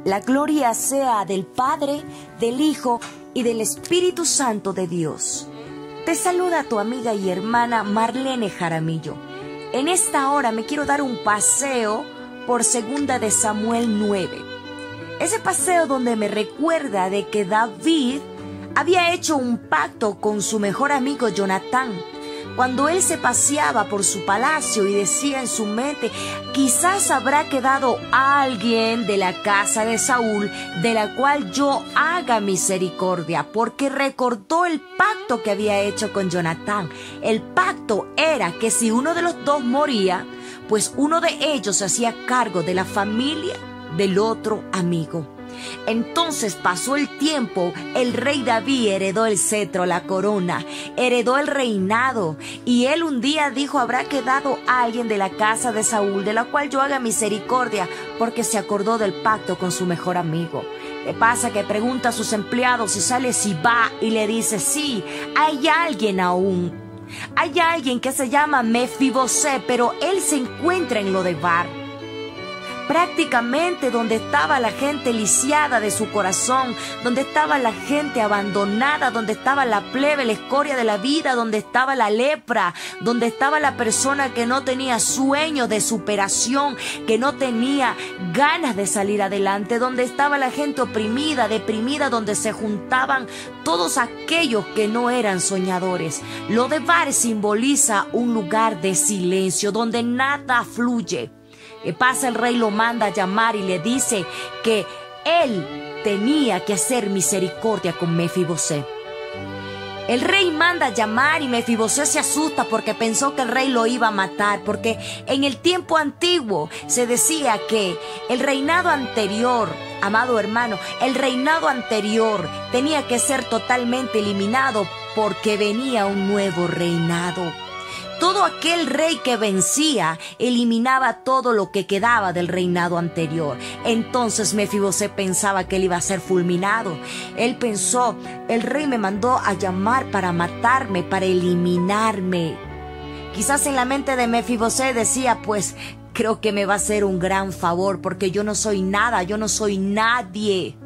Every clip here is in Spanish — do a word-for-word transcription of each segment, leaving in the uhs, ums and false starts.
La gloria sea del Padre, del Hijo y del Espíritu Santo de Dios. Te saluda tu amiga y hermana Marlene Jaramillo. En esta hora me quiero dar un paseo por Segunda de Samuel nueve. Ese paseo donde me recuerda de que David había hecho un pacto con su mejor amigo Jonatán. Cuando él se paseaba por su palacio y decía en su mente, quizás habrá quedado alguien de la casa de Saúl de la cual yo haga misericordia, porque recordó el pacto que había hecho con Jonatán. El pacto era que si uno de los dos moría, pues uno de ellos se hacía cargo de la familia del otro amigo. Entonces pasó el tiempo, el rey David heredó el cetro, la corona, heredó el reinado, y él un día dijo, habrá quedado alguien de la casa de Saúl, de la cual yo haga misericordia, porque se acordó del pacto con su mejor amigo. ¿Qué pasa? Que pregunta a sus empleados y sale Sibá y le dice, sí, hay alguien aún. Hay alguien que se llama Mefibosé, pero él se encuentra en Lodebar. Prácticamente donde estaba la gente lisiada de su corazón, donde estaba la gente abandonada, donde estaba la plebe, la escoria de la vida, donde estaba la lepra, donde estaba la persona que no tenía sueños de superación, que no tenía ganas de salir adelante, donde estaba la gente oprimida, deprimida, donde se juntaban todos aquellos que no eran soñadores. Lodebar simboliza un lugar de silencio, donde nada fluye. ¿Qué pasa? El rey lo manda a llamar y le dice que él tenía que hacer misericordia con Mefibosé. El rey manda a llamar y Mefibosé se asusta porque pensó que el rey lo iba a matar, porque en el tiempo antiguo se decía que el reinado anterior, amado hermano, el reinado anterior tenía que ser totalmente eliminado porque venía un nuevo reinado. Todo aquel rey que vencía eliminaba todo lo que quedaba del reinado anterior. Entonces Mefibosé pensaba que él iba a ser fulminado. Él pensó, el rey me mandó a llamar para matarme, para eliminarme. Quizás en la mente de Mefibosé decía, pues creo que me va a hacer un gran favor porque yo no soy nada, yo no soy nadie.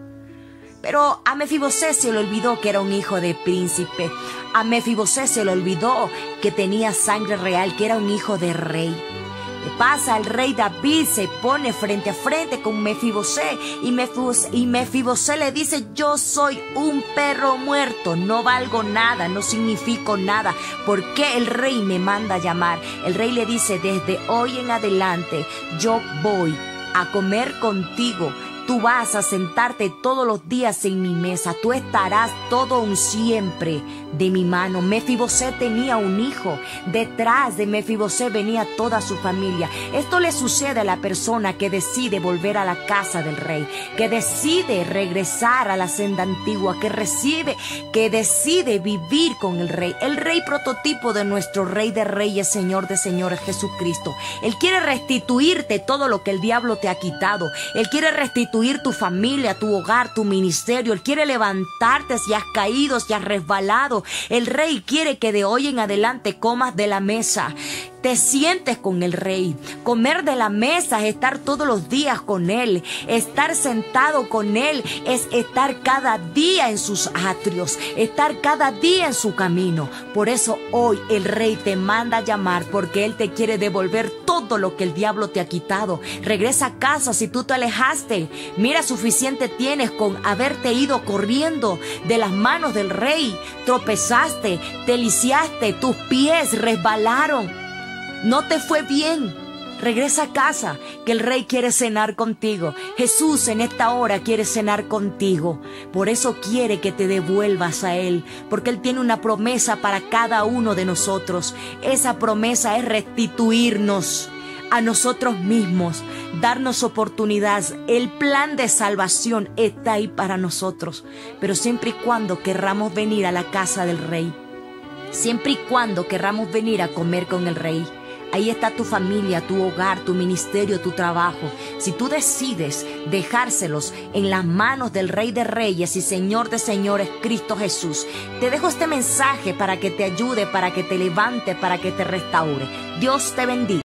Pero a Mefibosé se le olvidó que era un hijo de príncipe. A Mefibosé se le olvidó que tenía sangre real, que era un hijo de rey. ¿Qué pasa? El rey David se pone frente a frente con Mefibosé y Mefibosé, y Mefibosé le dice, yo soy un perro muerto, no valgo nada, no significo nada. ¿Por qué el rey me manda a llamar? El rey le dice, desde hoy en adelante yo voy a comer contigo. Tú vas a sentarte todos los días en mi mesa. Tú estarás todo un siempre de mi mano. Mefibosé tenía un hijo. Detrás de Mefibosé venía toda su familia. Esto le sucede a la persona que decide volver a la casa del rey, que decide regresar a la senda antigua, que recibe, que decide vivir con el rey. El rey prototipo de nuestro rey de reyes, señor de señores, Jesucristo. Él quiere restituirte todo lo que el diablo te ha quitado. Él quiere restituir tu familia, tu hogar, tu ministerio. Él quiere levantarte si has caído, si has resbalado. El rey quiere que de hoy en adelante comas de la mesa, te sientes con el rey. Comer de la mesa es estar todos los días con él. Estar sentado con él es estar cada día en sus atrios, estar cada día en su camino. Por eso hoy el rey te manda a llamar, porque él te quiere devolver todo lo que el diablo te ha quitado. Regresa a casa si tú te alejaste. Mira, suficiente tienes con haberte ido corriendo de las manos del rey. Tropezaste, te lisiaste, tus pies resbalaron. No te fue bien. Regresa a casa, que el rey quiere cenar contigo. Jesús en esta hora quiere cenar contigo. Por eso quiere que te devuelvas a él, porque él tiene una promesa para cada uno de nosotros. Esa promesa es restituirnos a nosotros mismos, darnos oportunidad. El plan de salvación está ahí para nosotros, pero siempre y cuando querramos venir a la casa del rey, siempre y cuando querramos venir a comer con el rey. Ahí está tu familia, tu hogar, tu ministerio, tu trabajo. Si tú decides dejárselos en las manos del Rey de Reyes y Señor de Señores, Cristo Jesús, te dejo este mensaje para que te ayude, para que te levante, para que te restaure. Dios te bendiga.